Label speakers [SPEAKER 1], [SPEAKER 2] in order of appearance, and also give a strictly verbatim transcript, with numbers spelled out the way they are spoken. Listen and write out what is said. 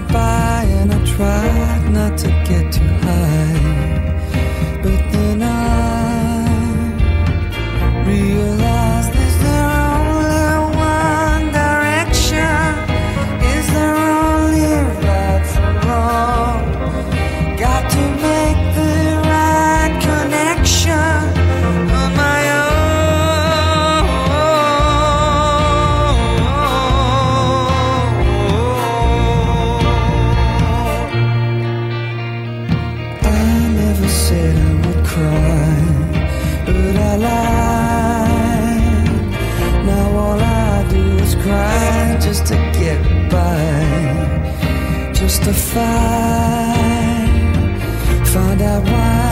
[SPEAKER 1] went by and I tried not to get too high, but then I realized there's there only one direction. Is there only right from wrong? Got to make the right connection on my own. I never said I would cry, but I lied. Now all I do is cry just to get by, just to fight, find out why